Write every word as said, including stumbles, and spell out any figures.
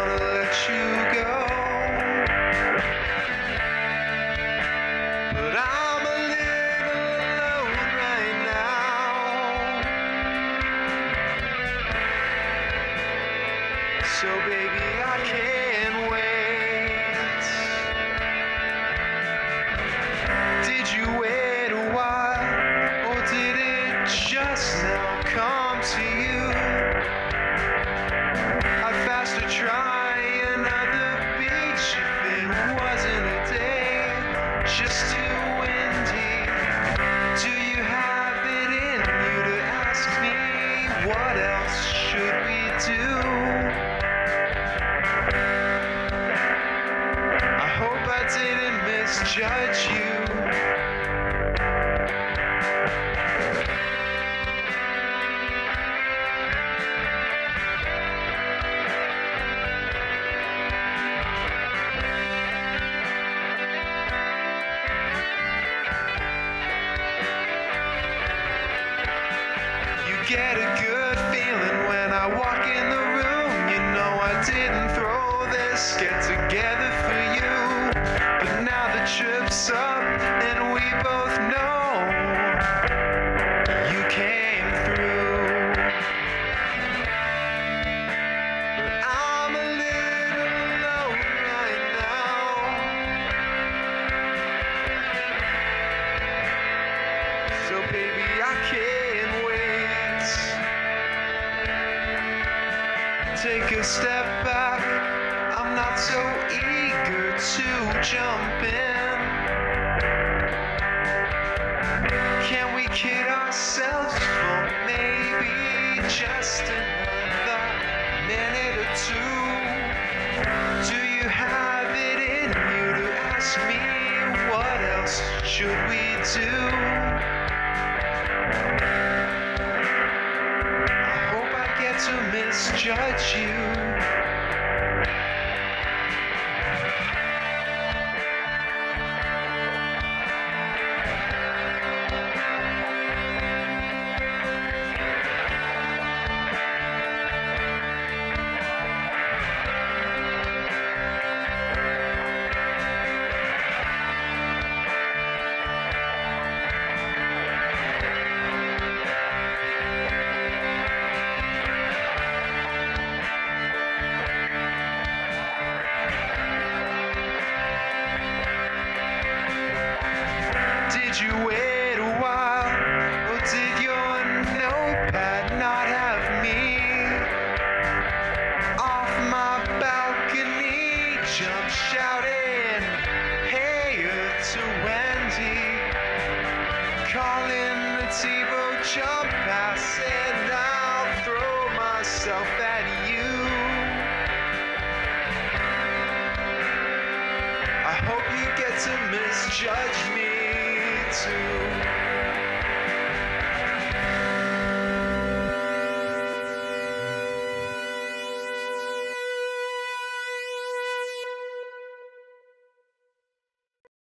wanna let you go, but I'm a little alone right now. So baby, I can't wait. Did you wait a while, or did it just now come to you? I'd faster try another beach if it wasn't a day just too windy. Do you have it in you to ask me what else should we do? I hope I didn't misjudge you. Get a good feeling when I walk in the room. You know I didn't throw this get together for you, but now the trip's up and we both know you came through. But I'm a little alone right now. So baby, I can't wait. Take a step back, I'm not so eager to jump in. Can we kid ourselves for maybe just another minute or two? Do you have it in you to ask me what else should we do? To misjudge you. Did you wait a while, or did your notepad not have me? Off my balcony, jump shouting, hey, you're To Wendy. Calling the TiVo jump pass, and I'll throw myself at you. I hope you get to misjudge me too.